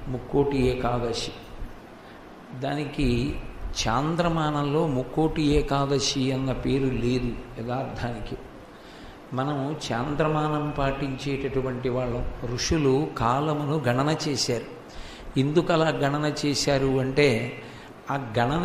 ముక్కోటి ఏకాదశి. దానికి చాంద్రమానంలో ముక్కోటి ఏకాదశి అన్న పేరు లేదు యథార్థానికి. మనం చాంద్రమానం పాటించేటటువంటి వాళ్ళం. ఋషులు కాలమును గణన చేశారు. ఎందుకు అలా గణన చేశారు అంటే ఆ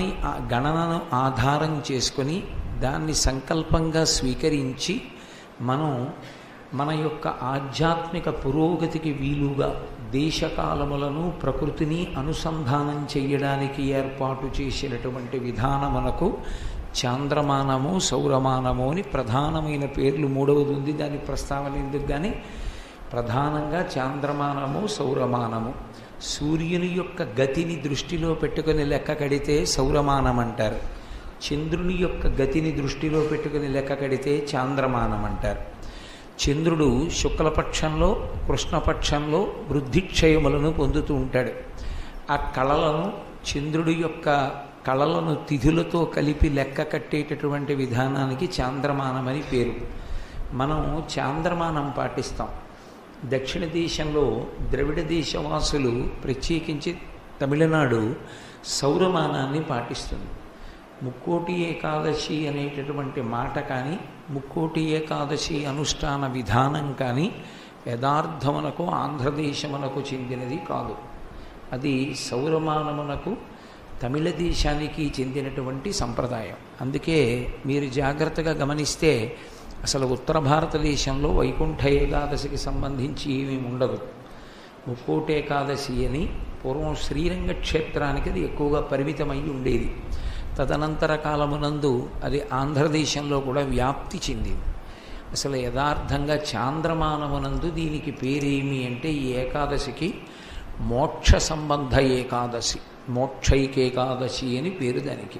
గణనను ఆధారం చేసుకొని దాన్ని సంకల్పంగా స్వీకరించి మనం మన యొక్క ఆధ్యాత్మిక పురోగతికి వీలుగా దేశకాలములను ప్రకృతిని అనుసంధానం చేయడానికి ఏర్పాటు చేసినటువంటి విధానమునకు చాంద్రమానము సౌరమానము అని ప్రధానమైన పేర్లు. మూడవది ఉంది, దాని ప్రస్తావన ఎందుకు కానీ ప్రధానంగా చాంద్రమానము సౌరమానము. సూర్యుని యొక్క గతిని దృష్టిలో పెట్టుకుని లెక్క కడితే సౌరమానం అంటారు. చంద్రుని యొక్క గతిని దృష్టిలో పెట్టుకుని లెక్క కడితే చాంద్రమానం అంటారు. చంద్రుడు శుక్లపక్షంలో కృష్ణపక్షంలో వృద్ధిక్షయములను పొందుతూ ఉంటాడు. ఆ కళలను చంద్రుడి యొక్క కళలను తిథులతో కలిపి లెక్క కట్టేటటువంటి విధానానికి చాంద్రమానమని పేరు. మనం చాంద్రమానం పాటిస్తాం. దక్షిణ దేశంలో ద్రవిడ దేశవాసులు, ప్రత్యేకించి తమిళనాడు సౌరమానాన్ని పాటిస్తుంది. ముక్కోటి ఏకాదశి అనేటటువంటి మాట కానీ ముక్కోటి ఏకాదశి అనుష్ఠాన విధానం కానీ యథార్థమునకు ఆంధ్రదేశమునకు చెందినది కాదు. అది సౌరమానమునకు తమిళ దేశానికి చెందినటువంటి సంప్రదాయం. అందుకే మీరు జాగ్రత్తగా గమనిస్తే అసలు ఉత్తర భారతదేశంలో వైకుంఠ ఏకాదశికి సంబంధించి ఏమీ ఉండదు. ముక్కోటి ఏకాదశి అని పూర్వం శ్రీరంగ క్షేత్రానికి అది ఎక్కువగా పరిమితమై ఉండేది. తదనంతర కాలమునందు అది ఆంధ్రదేశంలో కూడా వ్యాప్తి చెందింది. అసలు యథార్థంగా చాంద్రమానమునందు దీనికి పేరేమి అంటే ఈ ఏకాదశికి మోక్ష సంబంధ ఏకాదశి, మోక్షైకేకాదశి అని పేరు దానికి.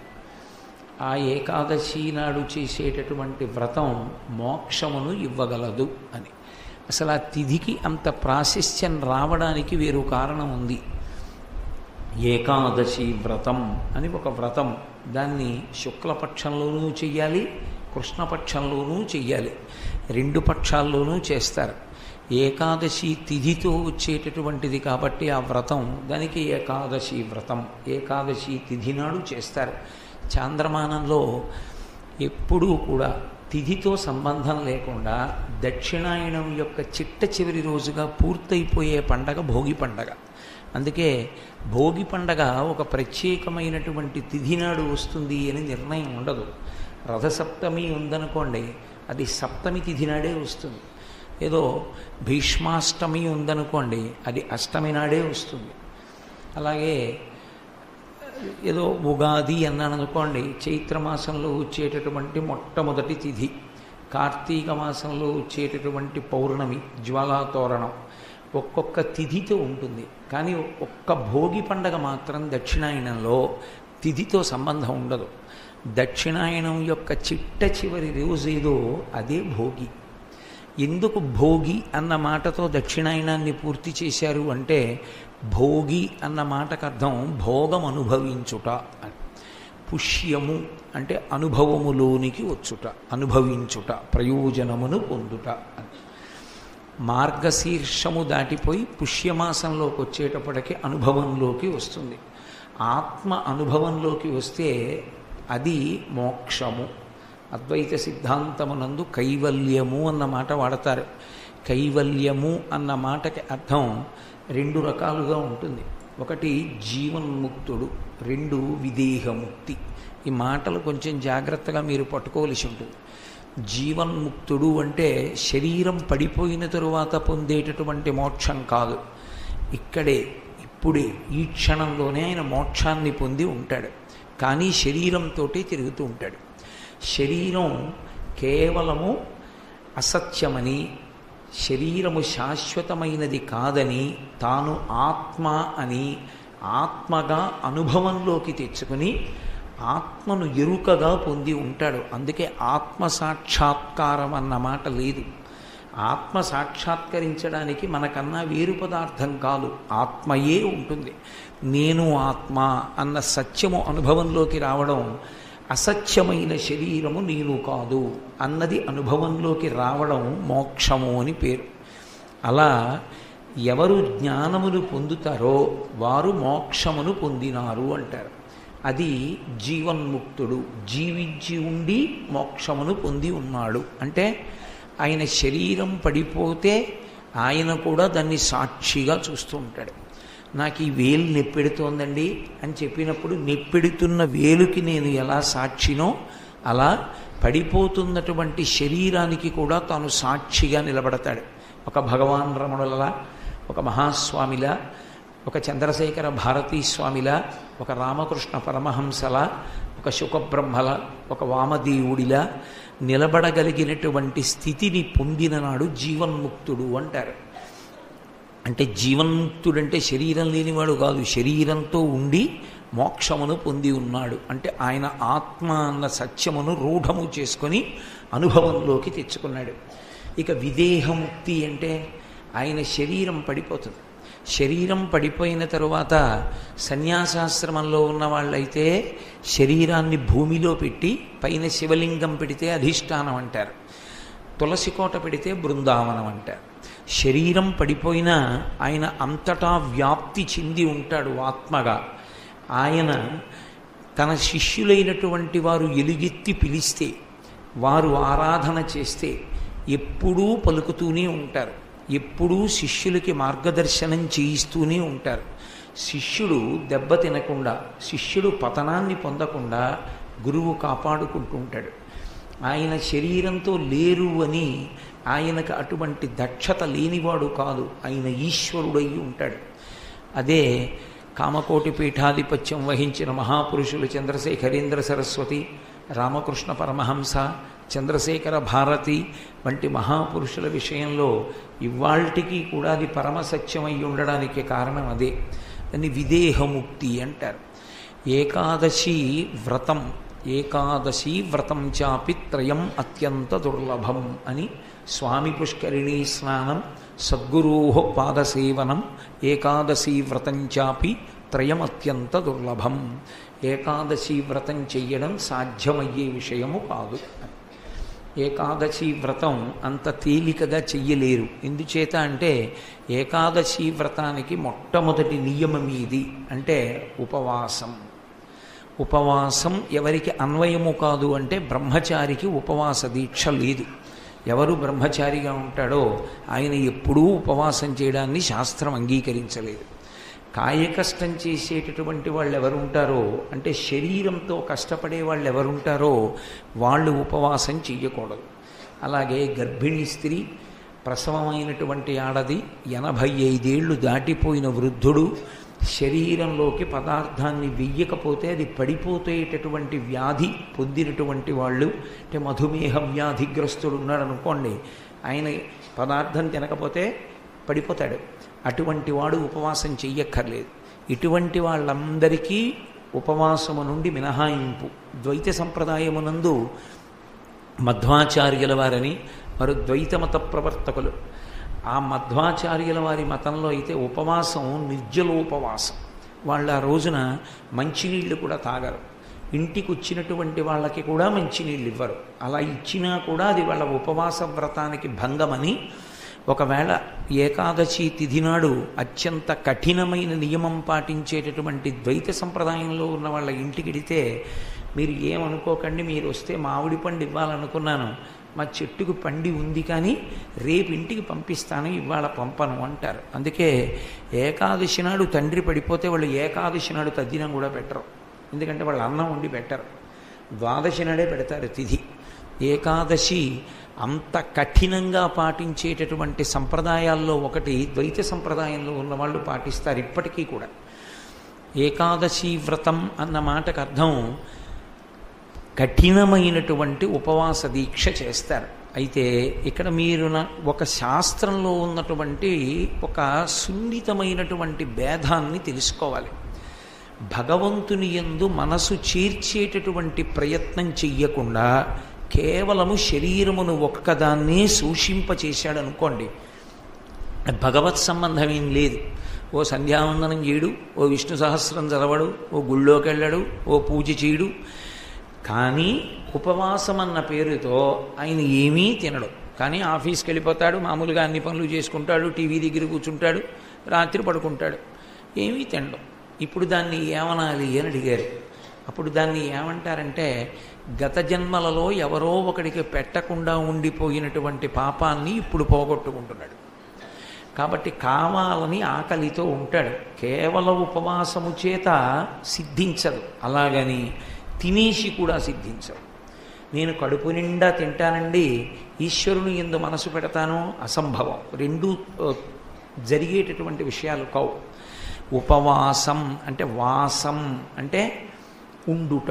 ఆ ఏకాదశి నాడు చేసేటటువంటి వ్రతం మోక్షమును ఇవ్వగలదు అని. అసలు ఆ తిథికి అంత ప్రాశస్త్యం రావడానికి వేరు కారణం ఉంది. ఏకాదశి వ్రతం అని ఒక వ్రతం, దాన్ని శుక్లపక్షంలోనూ చెయ్యాలి, కృష్ణపక్షంలోనూ చెయ్యాలి, రెండు పక్షాల్లోనూ చేస్తారు. ఏకాదశి తిథితో వచ్చేటటువంటిది కాబట్టి ఆ వ్రతం దానికి ఏకాదశి వ్రతం, ఏకాదశి తిథి నాడు చేస్తారు. చాంద్రమానంలో ఎప్పుడూ కూడా తిథితో సంబంధం లేకుండా దక్షిణాయనం యొక్క చిట్ట చివరి రోజుగా పూర్తయిపోయే పండగ భోగి పండగ. అందుకే భోగి పండగ ఒక ప్రత్యేకమైనటువంటి తిథి నాడు వస్తుంది అని నిర్ణయం ఉండదు. రథసప్తమి ఉందనుకోండి, అది సప్తమి తిథి నాడే వస్తుంది. ఏదో భీష్మాష్టమి ఉందనుకోండి, అది అష్టమి నాడే వస్తుంది. అలాగే ఏదో ఉగాది అన్నాను అనుకోండి, చైత్రమాసంలో వచ్చేటటువంటి మొట్టమొదటి తిథి, కార్తీక మాసంలో వచ్చేటటువంటి పౌర్ణమి, జ్వాలాతోరణం, ఒక్కొక్క తిథితో ఉంటుంది. కానీ ఒక్క భోగి పండగ మాత్రం దక్షిణాయనంలో తిథితో సంబంధం ఉండదు. దక్షిణాయనం యొక్క చిట్ట చివరి రోజు ఏదో అదే భోగి. ఎందుకు భోగి అన్న మాటతో దక్షిణాయనాన్ని పూర్తి చేశారు అంటే భోగి అన్న మాటకు అర్థం భోగం అనుభవించుట అని. పుష్యము అంటే అనుభవములోనికి వచ్చుట, అనుభవించుట, ప్రయోజనమును పొందుట అని. మార్గశీర్షము దాటిపోయి పుష్యమాసంలోకి వచ్చేటప్పటికి అనుభవంలోకి వస్తుంది. ఆత్మ అనుభవంలోకి వస్తే అది మోక్షము. అద్వైత సిద్ధాంతమునందు కైవల్యము అన్న మాట వాడతారు. కైవల్యము అన్న మాటకి అర్థం రెండు రకాలుగా ఉంటుంది. ఒకటి జీవన్ముక్తుడు, రెండు విదేహముక్తి. ఈ మాటలు కొంచెం జాగ్రత్తగా మీరు పట్టుకోవలసి ఉంటుంది. జీవన్ముక్తుడు అంటే శరీరం పడిపోయిన తరువాత పొందేటటువంటి మోక్షం కాదు. ఇక్కడే ఇప్పుడే ఈ క్షణంలోనే ఆయన మోక్షాన్ని పొంది ఉంటాడు. కానీ శరీరంతో తిరుగుతూ ఉంటాడు. శరీరం కేవలము అసత్యమని, శరీరము శాశ్వతమైనది కాదని, తాను ఆత్మ అని ఆత్మగా అనుభవంలోకి తెచ్చుకుని ఆత్మను ఎరుకగా పొంది ఉంటాడు. అందుకే ఆత్మ సాక్షాత్కారం అన్న మాట లేదు. ఆత్మ సాక్షాత్కరించడానికి మనకన్నా వేరు పదార్థం కాదు, ఆత్మయే ఉంటుంది. నేను ఆత్మ అన్న సత్యము అనుభవంలోకి రావడం, అసత్యమైన శరీరము నేను కాదు అన్నది అనుభవంలోకి రావడం మోక్షము అని పేరు. అలా ఎవరు జ్ఞానమును పొందుతారో వారు మోక్షమును పొందినారు అంటారు. అది జీవన్ముక్తుడు, జీవించి ఉండి మోక్షమును పొంది ఉన్నాడు. అంటే ఆయన శరీరం పడిపోతే ఆయన కూడా దాన్ని సాక్షిగా చూస్తూ ఉంటాడు. నాకు ఈ వేలు నెప్పెడుతోందండి అని చెప్పినప్పుడు నెప్పెడుతున్న వేలుకి నేను ఎలా సాక్షినో అలా పడిపోతున్నటువంటి శరీరానికి కూడా తాను సాక్షిగా నిలబడతాడు. ఒక భగవాన్ రమణులలా, ఒక మహాస్వామిలా, ఒక చంద్రశేఖర భారతీ స్వామిలా, ఒక రామకృష్ణ పరమహంసలా, ఒక శుకబ్రహ్మల, ఒక వామదేవుడిలా నిలబడగలిగినటువంటి స్థితిని పొందిన నాడు జీవన్ముక్తుడు అంటారు. అంటే జీవన్ముక్తుడంటే శరీరం లేనివాడు కాదు, శరీరంతో ఉండి మోక్షమును పొంది ఉన్నాడు. అంటే ఆయన ఆత్మ అన్న సత్యమును రూఢము చేసుకొని అనుభవంలోకి తెచ్చుకున్నాడు. ఇక విదేహముక్తి అంటే ఆయన శరీరం పడిపోతుంది. శరీరం పడిపోయిన తరువాత సన్యాసాశ్రమంలో ఉన్న వాళ్ళైతే శరీరాన్ని భూమిలో పెట్టి పైన శివలింగం పెడితే అధిష్టానం అంటారు, తులసి కోట పెడితే బృందావనం అంటారు. శరీరం పడిపోయినా ఆయన అంతటా వ్యాప్తి చెంది ఉంటాడు ఆత్మగా. ఆయన తన శిష్యులైనటువంటి వారు ఎలుగెత్తి పిలిస్తే, వారు ఆరాధన చేస్తే ఎప్పుడూ పలుకుతూనే ఉంటారు, ఎప్పుడూ శిష్యులకి మార్గదర్శనం చేయిస్తూనే ఉంటారు. శిష్యుడు దెబ్బ తినకుండా, శిష్యుడు పతనాన్ని పొందకుండా గురువు కాపాడుకుంటూ ఉంటాడు. ఆయన శరీరంతో లేరు అని ఆయనకు అటువంటి దక్షత లేనివాడు కాదు, ఆయన ఈశ్వరుడై ఉంటాడు. అదే కామకోటి పీఠాధిపత్యం వహించిన మహాపురుషులు చంద్రశేఖరేంద్ర సరస్వతి, రామకృష్ణ పరమహంస, చంద్రశేఖర భారతి వంటి మహాపురుషుల విషయంలో ఇవాల్టికి కూడా అది పరమసత్యమై ఉండడానికి కారణం అదే. దాన్ని విదేహముక్తి అంటారు. ఏకాదశి వ్రతం చాపి త్రయం అత్యంత దుర్లభం అని స్వామి పుష్కరిణీ స్నానం, సద్గురోః పాదసేవనం, ఏకాదశి వ్రతం చాపి త్రయం అత్యంత దుర్లభం. ఏకాదశి వ్రతం చెయ్యడం సాధ్యమయ్యే విషయము కాదు. ఏకాదశి వ్రతం అంత తేలికగా చెయ్యలేరు. ఎందుచేత అంటే ఏకాదశి వ్రతానికి మొట్టమొదటి నియమం ఇది, అంటే ఉపవాసం. ఉపవాసం ఎవరికి అన్వయము కాదు అంటే బ్రహ్మచారికి ఉపవాస దీక్ష లేదు. ఎవరు బ్రహ్మచారిగా ఉంటాడో ఆయన ఎప్పుడూ ఉపవాసం చేయడాన్ని శాస్త్రం అంగీకరించలేదు. కాయకష్టం చేసేటటువంటి వాళ్ళు ఎవరుంటారో అంటే శరీరంతో కష్టపడే వాళ్ళు ఎవరుంటారో వాళ్ళు ఉపవాసం చెయ్యకూడదు. అలాగే గర్భిణీ స్త్రీ, ప్రసవమైనటువంటి ఆడది, 85 ఏళ్ళు దాటిపోయిన వృద్ధుడు, శరీరంలోకి పదార్థాన్ని వెయ్యకపోతే అది పడిపోతేటటువంటి వ్యాధి పొందినటువంటి వాళ్ళు, అంటే మధుమేహ వ్యాధిగ్రస్తుడు ఉన్నాడు అనుకోండి, ఆయన పదార్థం తినకపోతే పడిపోతాడు. అటువంటి వాడు ఉపవాసం చెయ్యక్కర్లేదు. ఇటువంటి వాళ్ళందరికీ ఉపవాసము నుండి మినహాయింపు. ద్వైత సంప్రదాయమునందు మధ్వాచార్యుల వారని వారు ద్వైతమత ప్రవర్తకులు. ఆ మధ్వాచార్యుల వారి మతంలో అయితే ఉపవాసం నిర్జలోపవాసం. వాళ్ళు ఆ రోజున మంచినీళ్ళు కూడా తాగరు. ఇంటికి వచ్చినటువంటి వాళ్ళకి కూడా మంచినీళ్ళు ఇవ్వరు. అలా ఇచ్చినా కూడా అది వాళ్ళ ఉపవాస వ్రతానికి భంగమని, ఒకవేళ ఏకాదశి తిథి నాడు అత్యంత కఠినమైన నియమం పాటించేటటువంటి ద్వైత సంప్రదాయంలో ఉన్న వాళ్ళ ఇంటికి వెడితే మీరు ఏమనుకోకండి, మీరు వస్తే మామిడి పండు ఇవ్వాలనుకున్నాను, మా చెట్టుకు పండి ఉంది కానీ రేపు ఇంటికి పంపిస్తాను, ఇవాళ పంపను అంటారు. అందుకే ఏకాదశి నాడు తండ్రి పడిపోతే వాళ్ళు ఏకాదశి నాడు తద్దినం కూడా పెట్టరు. ఎందుకంటే వాళ్ళు అన్నం వండి పెట్టరు, ద్వాదశి నాడే పెడతారు తిథి. ఏకాదశి అంత కఠినంగా పాటించేటటువంటి సంప్రదాయాల్లో ఒకటి ద్వైత సంప్రదాయంలో ఉన్న వాళ్ళు పాటిస్తారు ఇప్పటికీ కూడా. ఏకాదశి వ్రతం అన్న మాటకు అర్థం కఠినమైనటువంటి ఉపవాస దీక్ష చేస్తారు. అయితే ఇక్కడ మీరు ఒక శాస్త్రంలో ఉన్నటువంటి ఒక సున్నితమైనటువంటి భేదాన్ని తెలుసుకోవాలి. భగవంతుని యందు మనసు చేర్చేటటువంటి ప్రయత్నం చెయ్యకుండా కేవలము శరీరమును ఒక్కదాన్నే సూషింపచేశాడు అనుకోండి, భగవత్ సంబంధం ఏం లేదు. ఓ సంధ్యావందనం చేయడు, ఓ విష్ణు సహస్రం చదవడు, ఓ గుళ్ళోకి వెళ్ళడు, ఓ పూజ చేయడు. కానీ ఉపవాసం అన్న పేరుతో ఆయన ఏమీ తినడు. కానీ ఆఫీస్కి వెళ్ళిపోతాడు, మామూలుగా అన్ని పనులు చేసుకుంటాడు, టీవీ దగ్గర కూర్చుంటాడు, రాత్రి పడుకుంటాడు, ఏమీ తినడం. ఇప్పుడు దాన్ని ఏమనాలి అని అడిగారు. అప్పుడు దాన్ని ఏమంటారంటే, గత జన్మలలో ఎవరో ఒకడికి పెట్టకుండా ఉండిపోయినటువంటి పాపాన్ని ఇప్పుడు పోగొట్టుకుంటున్నాడు. కాబట్టి కావాలని ఆకలితో ఉంటాడు. కేవలం ఉపవాసము చేత సిద్ధించదు, అలాగని తినేసి కూడా సిద్ధించదు. నేను కడుపు నిండా తింటానండి, ఈశ్వరుని యందు మనసు పెడతాను, అసంభవం. రెండూ జరిగేటటువంటి విషయాలు కావు. ఉపవాసం అంటే వాసం అంటే ఉండుట,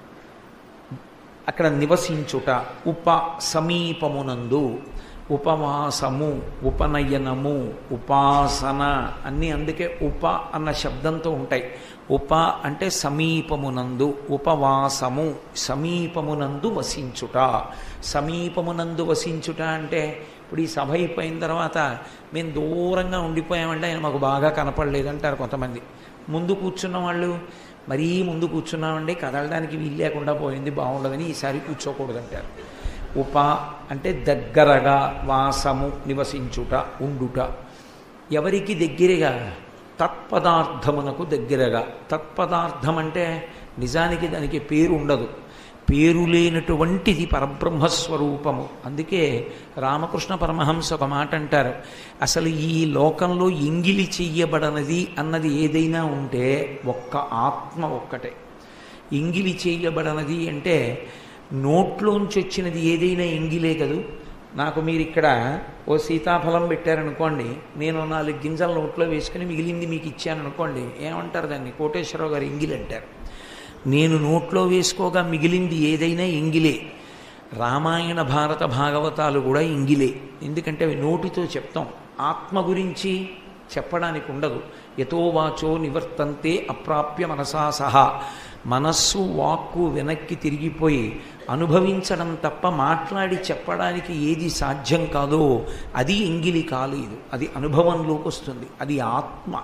అక్కడ నివసించుట. ఉప సమీపమునందు, ఉపవాసము, ఉపనయనము, ఉపాసన అన్నీ అందుకే ఉప అన్న శబ్దంతో ఉంటాయి. ఉప అంటే సమీపమునందు, ఉపవాసము సమీపమునందు వసించుట. సమీపమునందు వసించుట అంటే ఇప్పుడు ఈ సభ అయిపోయిన తర్వాత మేము దూరంగా ఉండిపోయామంటే ఆయన మాకు బాగా కనపడలేదంటారు కొంతమంది. ముందు కూర్చున్న వాళ్ళు, మరీ ముందు కూర్చున్నామండి, కదలడానికి వీలు లేకుండా పోయింది, బాగుండదని ఈసారి కూర్చోకూడదంటారు. ఉప అంటే దగ్గరగా, వాసము నివసించుట, ఉండుట. ఎవరికి దగ్గరగా? తత్పదార్థమునకు దగ్గరగా. తత్పదార్థం అంటే నిజానికి దానికి పేరు ఉండదు, పేరు లేనటువంటిది పరబ్రహ్మస్వరూపము. అందుకే రామకృష్ణ పరమహంస ఒక మాట అంటారు, అసలు ఈ లోకంలో ఎంగిలి చెయ్యబడనది అన్నది ఏదైనా ఉంటే ఒక్క ఆత్మ ఒక్కటే. ఎంగిలి చెయ్యబడనది అంటే నోట్లోంచి వచ్చినది ఏదైనా ఎంగిలే కదూ. నాకు మీరు ఇక్కడ ఓ సీతాఫలం పెట్టారనుకోండి, నేను 4 గింజలు నోట్లో వేసుకుని మిగిలింది మీకు ఇచ్చాననుకోండి, ఏమంటారు దాన్ని? కోటేశ్వరరావు గారు ఎంగిలి అంటారు. నేను నోట్లో వేసుకోగా మిగిలింది ఏదైనా ఎంగిలే. రామాయణ భారత భాగవతాలు కూడా ఎంగిలే. ఎందుకంటే అవి నోటితో చెప్తాం, ఆత్మ గురించి చెప్పడానికి ఉండదు. యతో వాచో నివర్తంతే అప్రాప్య మనసా సహా. మనస్సు వాక్కు వెనక్కి తిరిగిపోయి అనుభవించడం తప్ప మాట్లాడి చెప్పడానికి ఏది సాధ్యం కాదో అది ఎంగిలి కాలేదు, అది అనుభవంలోకి వస్తుంది, అది ఆత్మ.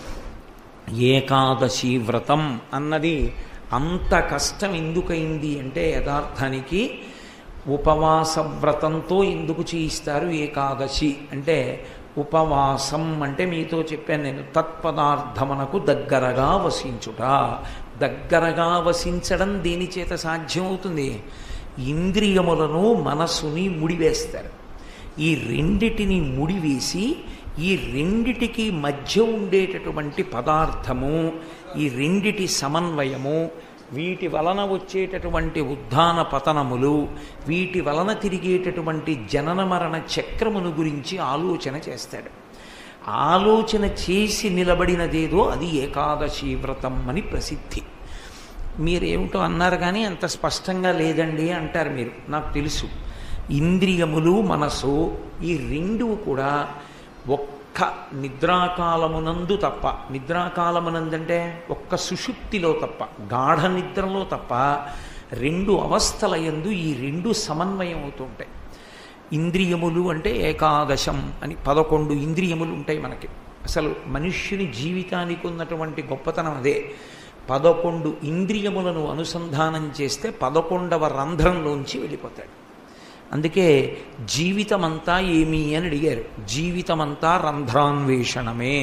ఏకాదశి వ్రతం అన్నది అంత కష్టం ఎందుకైంది అంటే యథార్థానికి ఉపవాస వ్రతంతో ఎందుకు చేయిస్తారు ఏకాదశి అంటే, ఉపవాసం అంటే మీతో చెప్పాను నేను, తత్పదార్థమునకు దగ్గరగా వసించుట. దగ్గరగా వసించడం దేని చేత సాధ్యమవుతుంది? ఇంద్రియములను మనస్సుని ముడివేస్తారు. ఈ రెండిటిని ముడివేసి ఈ రెండిటికి మధ్య ఉండేటటువంటి పదార్థము, ఈ రెండిటి సమన్వయము, వీటి వలన వచ్చేటటువంటి ఉద్ధాన పతనములు, వీటి వలన తిరిగేటటువంటి జనన మరణ చక్రమును గురించి ఆలోచన చేస్తాడు. ఆలోచన చేసి నిలబడినదేదో అది ఏకాదశి వ్రతం అని ప్రసిద్ధి. మీరేమిటో అన్నారు కానీ అంత స్పష్టంగా లేదండి అంటారు మీరు. నాకు తెలుసు, ఇంద్రియములు మనసు ఈ రెండు కూడా ఒక్క నిద్రాకాలమునందు తప్ప, నిద్రాకాలమునందంటే ఒక్క సుషుప్తిలో తప్ప, గాఢ నిద్రలో తప్ప 2 అవస్థల యందు ఈ 2 సమన్వయం అవుతుంటాయి. ఇంద్రియములు అంటే ఏకాదశం అని 11 ఇంద్రియములు ఉంటాయి మనకి. అసలు మనుష్యుని జీవితానికి ఉన్నటువంటి గొప్పతనం అదే. 11 ఇంద్రియములను అనుసంధానం చేస్తే 11వ రంధ్రంలోంచి వెళ్ళిపోతాడు. అందుకే జీవితమంతా ఏమి అని అడిగారు. జీవితమంతా రంధ్రాన్వేషణమే.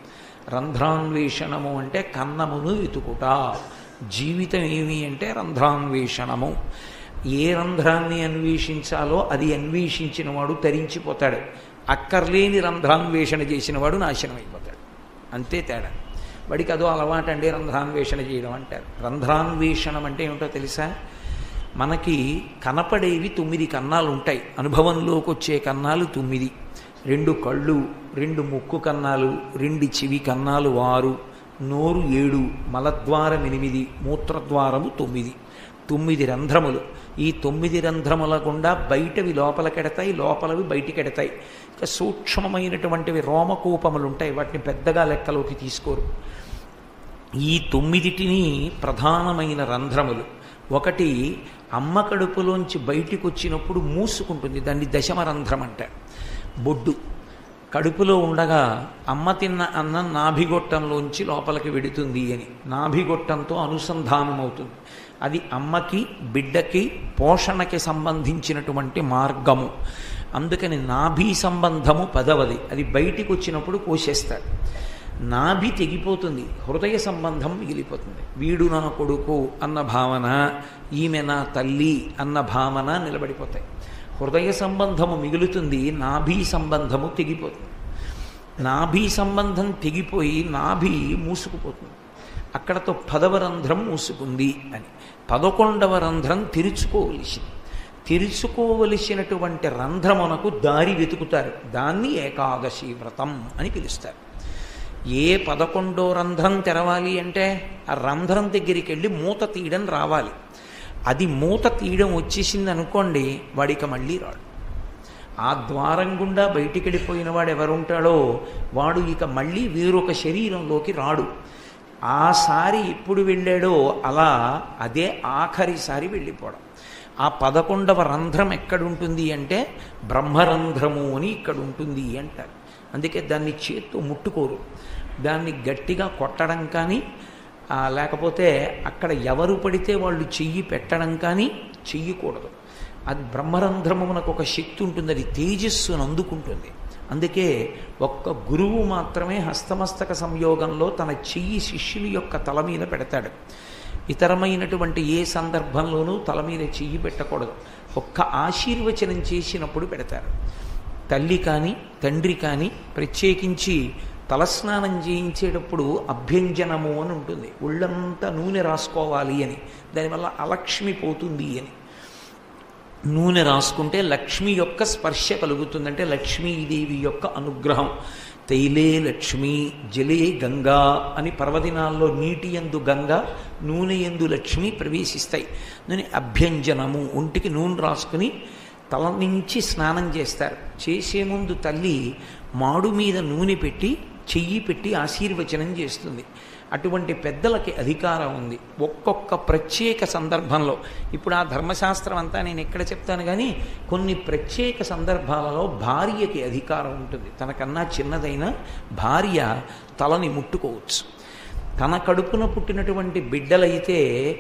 రంధ్రాన్వేషణము అంటే కన్నమును వెతుకుట. జీవితం ఏమి అంటే రంధ్రాన్వేషణము. ఏ రంధ్రాన్ని అన్వేషించాలో అది అన్వేషించిన వాడు తరించిపోతాడు, అక్కర్లేని రంధ్రాన్వేషణ చేసిన వాడు నాశనం అయిపోతాడు. అంతే తేడా. వాడికి అదో అలవాటండి రంధ్రాన్వేషణ చేయడం అంటారు. రంధ్రాన్వేషణం అంటే ఏమిటో తెలుసా? మనకి కనపడేవి 9 కన్నాలు ఉంటాయి, అనుభవంలోకి వచ్చే కన్నాలు 9. 2 కళ్ళు, 2 ముక్కు కన్నాలు, 2 చెవి కన్నాలు 6, నోరు 7, మలద్వారం 8, మూత్రద్వారము 9. 9 రంధ్రములు. ఈ 9 రంధ్రముల గుండా బయటవి లోపలికెడతాయి, లోపలవి బయటికెడతాయి. ఇక సూక్ష్మమైనటువంటివి రోమకూపములు ఉంటాయి, వాటిని పెద్దగా లెక్కలోకి తీసుకోరు. ఈ 9టిని ప్రధానమైన రంధ్రములు. ఒకటి అమ్మ కడుపులోంచి బయటికి వచ్చినప్పుడు మూసుకుంటుంది, దాన్ని దశమరంధ్రం అంటారు. బొడ్డు కడుపులో ఉండగా అమ్మ తిన్న అన్నం నాభిగొట్టంలోంచి లోపలికి వెడుతుంది అని, నాభిగొట్టంతో అనుసంధానం అవుతుంది. అది అమ్మకి బిడ్డకి పోషణకి సంబంధించినటువంటి మార్గము. అందుకని నాభి సంబంధము 10వది, అది బయటికి వచ్చినప్పుడు కోసేస్తాడు. నాభి తెగిపోతుంది, హృదయ సంబంధం మిగిలిపోతుంది. వీడు నా కొడుకు అన్న భావన, ఈమె నా తల్లి అన్న భావన నిలబడిపోతాయి. హృదయ సంబంధము మిగులుతుంది, నాభి సంబంధము తెగిపోతుంది. నాభి సంబంధం తెగిపోయి నాభి మూసుకుపోతుంది. అక్కడతో 10వ రంధ్రం మూసుకుంది అని. 11వ రంధ్రం తెరుచుకోవలసినటువంటి రంధ్రమునకు దారి వెతుకుతారు. దాన్ని ఏకాదశి వ్రతం అని పిలుస్తారు. ఏ 11వ రంధ్రం తెరవాలి అంటే ఆ రంధ్రం దగ్గరికి వెళ్ళి మూత తీయడం రావాలి. అది మూత తీయడం వచ్చేసింది అనుకోండి, వాడిక మళ్ళీ రాడు. ఆ ద్వారం గుండా బయటికి వెళ్ళిపోయిన వాడు ఎవరుంటాడో వాడు ఇక మళ్ళీ వేరొక శరీరంలోకి రాడు. ఆసారి ఎప్పుడు వెళ్ళాడో అలా అదే ఆఖరిసారి వెళ్ళిపోవడం. ఆ 11వ రంధ్రం ఎక్కడుంటుంది అంటే బ్రహ్మరంధ్రము అని ఇక్కడ ఉంటుంది అంటారు. అందుకే దాన్ని చేత్తో ముట్టుకోరు. దాన్ని గట్టిగా కొట్టడం కానీ లేకపోతే అక్కడ ఎవరు పడితే వాళ్ళు చెయ్యి పెట్టడం కానీ చెయ్యకూడదు. అది బ్రహ్మరంధ్రమునకు ఒక శక్తి ఉంటుంది, అది తేజస్సును అందుకుంటుంది. అందుకే ఒక్క గురువు మాత్రమే హస్తమస్తక సంయోగంలో తన చెయ్యి శిష్యుని యొక్క తల మీద పెడతాడు. ఇతరమైనటువంటి ఏ సందర్భంలోనూ తల మీద చెయ్యి పెట్టకూడదు. ఒక్క ఆశీర్వచనం చేసినప్పుడు పెడతారు. తల్లి కానీ తండ్రి కానీ ప్రత్యేకించి తలస్నానం చేయించేటప్పుడు అభ్యంజనము అని ఉంటుంది. ఒళ్ళంతా నూనె రాసుకోవాలి అని, దానివల్ల అలక్ష్మి పోతుంది అని. నూనె రాసుకుంటే లక్ష్మి యొక్క స్పర్శ కలుగుతుందంటే లక్ష్మీదేవి యొక్క అనుగ్రహం. తైలే లక్ష్మి జలే గంగా అని పర్వదినాల్లో నీటి యందు గంగా, నూనె యందు లక్ష్మి ప్రవేశిస్తాయి. నూనె అభ్యంజనము, ఒంటికి నూనె రాసుకుని తల నుంచి స్నానం చేస్తారు. చేసే ముందు తల్లి మాడు మీద నూనె పెట్టి చెయ్యి పెట్టి ఆశీర్వచనం చేస్తుంది. అటువంటి పెద్దలకి అధికారం ఉంది. ఒక్కొక్క ప్రత్యేక సందర్భంలో, ఇప్పుడు ఆ ధర్మశాస్త్రం అంతా నేను ఎక్కడ చెప్తాను కానీ కొన్ని ప్రత్యేక సందర్భాలలో భార్యకి అధికారం ఉంటుంది. తనకన్నా చిన్నదైన భార్య తలని ముట్టుకోవచ్చు. తన కడుపున పుట్టినటువంటి బిడ్డలైతే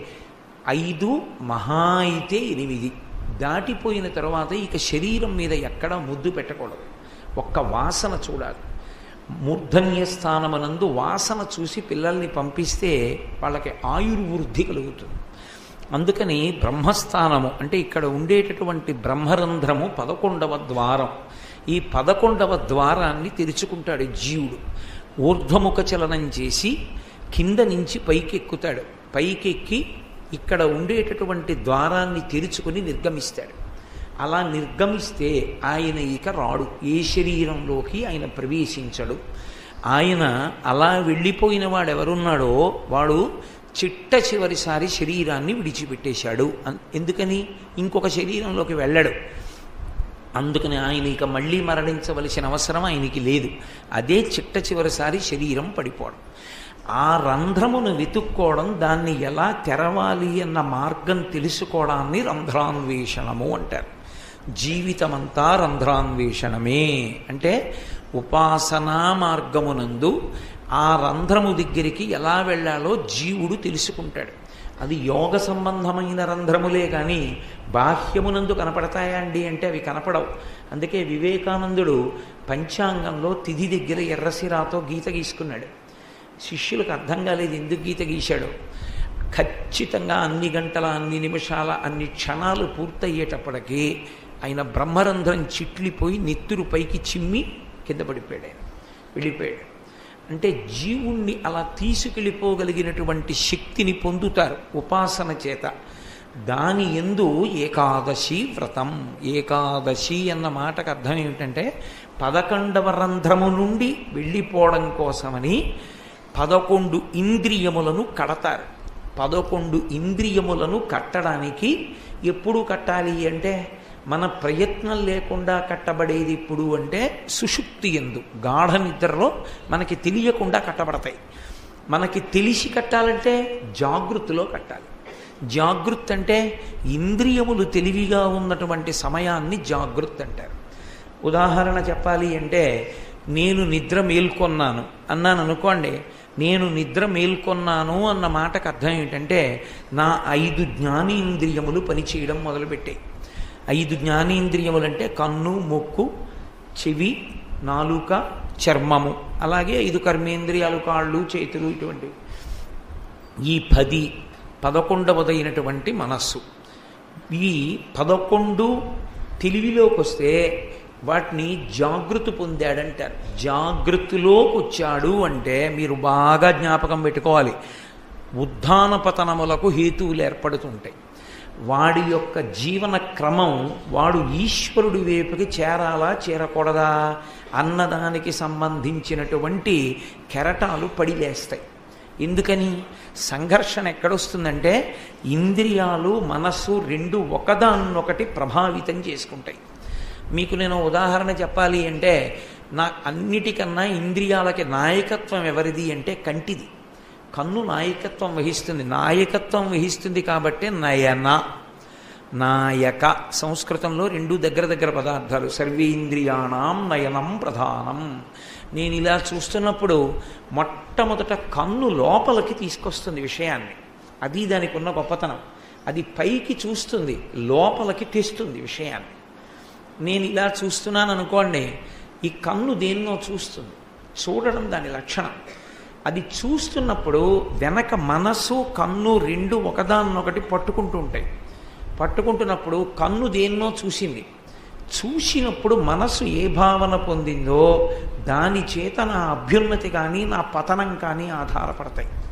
5 మహా అయితే 8 దాటిపోయిన తర్వాత ఇక శరీరం మీద ఎక్కడా ముద్దు పెట్టకూడదు. ఒక్క వాసన చూడాలి. మూర్ధన్యస్థానమునందు వాసన చూసి పిల్లల్ని పంపిస్తే వాళ్ళకి ఆయుర్వృద్ధి కలుగుతుంది. అందుకని బ్రహ్మస్థానము అంటే ఇక్కడ ఉండేటటువంటి బ్రహ్మరంధ్రము 11వ ద్వారం. ఈ 11వ ద్వారాన్ని తెరుచుకుంటాడు జీవుడు. ఊర్ధ్వముఖ చలనం చేసి కింద నుంచి పైకెక్కుతాడు. పైకెక్కి ఇక్కడ ఉండేటటువంటి ద్వారాన్ని తెరుచుకుని నిర్గమిస్తాడు. అలా నిర్గమిస్తే ఆయన ఇక రాడు, ఏ శరీరంలోకి ఆయన ప్రవేశించడు. ఆయన అలా వెళ్ళిపోయిన వాడు ఎవరున్నాడో వాడు చిట్ట చివరిసారి శరీరాన్ని విడిచిపెట్టేశాడు. ఎందుకని? ఇంకొక శరీరంలోకి వెళ్ళడు. అందుకని ఆయన ఇక మళ్ళీ మరణించవలసిన అవసరం ఆయనకి లేదు. అదే చిట్ట చివరిసారి శరీరం పడిపోవడం. ఆ రంధ్రమును వెతుక్కోవడం, దాన్ని ఎలా తెరవాలి అన్న మార్గం తెలుసుకోవడాన్ని రంధ్రాన్వేషణము అంటారు. జీవితమంతా రంధ్రాన్వేషణమే. అంటే ఉపాసనా మార్గమునందు ఆ రంధ్రము దగ్గరికి ఎలా వెళ్ళాలో జీవుడు తెలుసుకుంటాడు. అది యోగ సంబంధమైన రంధ్రములే కానీ బాహ్యమునందు కనపడతాయా అండి అంటే అవి కనపడవు. అందుకే వివేకానందుడు పంచాంగంలో తిథి దగ్గర ఎర్రసిరాతో గీత గీసుకున్నాడు. శిష్యులకు అర్థం కాలేదు ఎందుకు గీత గీశాడో. ఖచ్చితంగా అన్ని గంటల, అన్ని నిమిషాల, అన్ని క్షణాలు పూర్తయ్యేటప్పటికీ ఆయన బ్రహ్మరంధ్రం చిట్లిపోయి నెత్తురు పైకి చిమ్మి కింద పడిపోయాడు. ఆయన వెళ్ళిపోయాడు. అంటే జీవుణ్ణి అలా తీసుకెళ్ళిపోగలిగినటువంటి శక్తిని పొందుతారు ఉపాసన చేత. దాని యందు ఏకాదశి వ్రతం. ఏకాదశి అన్న మాటకు అర్థం ఏమిటంటే 11వ రంధ్రము నుండి వెళ్ళిపోవడం కోసమని 11 ఇంద్రియములను కడతారు. 11 ఇంద్రియములను కట్టడానికి ఎప్పుడు కట్టాలి అంటే మన ప్రయత్నం లేకుండా కట్టబడేది ఇప్పుడు అంటే సుషుప్తి యందు, గాఢ నిద్రలో మనకి తెలియకుండా కట్టబడతాయి. మనకి తెలిసి కట్టాలంటే జాగృతిలో కట్టాలి. జాగృత్ అంటే ఇంద్రియములు తెలివిగా ఉన్నటువంటి సమయాన్ని జాగృత్ అంటారు. ఉదాహరణ చెప్పాలి అంటే నేను నిద్ర మేల్కొన్నాను అన్నాను అనుకోండి. నేను నిద్ర మేల్కొన్నాను అన్న మాటకు అర్థం ఏంటంటే నా 5 జ్ఞానేంద్రియములు పనిచేయడం మొదలుపెట్టాయి. 5 జ్ఞానేంద్రియములంటే కన్ను, ముక్కు, చెవి, నాలుక, చర్మము, అలాగే 5 కర్మేంద్రియాలు, కాళ్ళు, చేతులు, ఇటువంటివి. ఈ 11వదైనటువంటి మనస్సు, ఈ 11 తెలివిలోకి వస్తే వాటిని జాగృతి పొందాడంటారు. జాగృతిలోకి వచ్చాడు అంటే మీరు బాగా జ్ఞాపకం పెట్టుకోవాలి, ఉత్థాన పతనములకు హేతువులు ఏర్పడుతుంటాయి. వాడి యొక్క జీవన క్రమం వాడు ఈశ్వరుడి వైపుకి చేరాలా చేరకూడదా అన్నదానికి సంబంధించినటువంటి కెరటాలు పడిలేస్తాయి. ఎందుకని? సంఘర్షణ ఎక్కడొస్తుందంటే ఇంద్రియాలు, మనస్సు రెండు ఒకదాన్నొకటి ప్రభావితం చేసుకుంటాయి. మీకు నేను ఉదాహరణ చెప్పాలి అంటే, అన్నిటికన్నా ఇంద్రియాలకి నాయకత్వం ఎవరిది అంటే కంటిది. కన్ను నాయకత్వం వహిస్తుంది. నాయకత్వం వహిస్తుంది కాబట్టి నయన, నాయక. సంస్కృతంలో 2 దగ్గర పదార్థాలు. సర్వేంద్రియాణం నయనం ప్రధానం. నేను ఇలా చూస్తున్నప్పుడు మొట్టమొదట కన్ను లోపలికి తీసుకొస్తుంది విషయాన్ని. అది దానికి ఉన్న గొప్పతనం. అది పైకి చూస్తుంది, లోపలికి తెస్తుంది విషయాన్ని. నేను ఇలా చూస్తున్నాను అనుకోండి, ఈ కన్ను దేన్నో చూస్తుంది. చూడడం దాని లక్షణం. అది చూస్తున్నప్పుడు వెనక మనసు, కన్ను రెండు ఒకదాన్నొకటి పట్టుకుంటూ ఉంటాయి. పట్టుకుంటున్నప్పుడు కన్ను దేన్నో చూసింది. చూసినప్పుడు మనసు ఏ భావన పొందిందో దాని చేత నా అభ్యున్నతి కానీ నా పతనం కానీ ఆధారపడతాయి.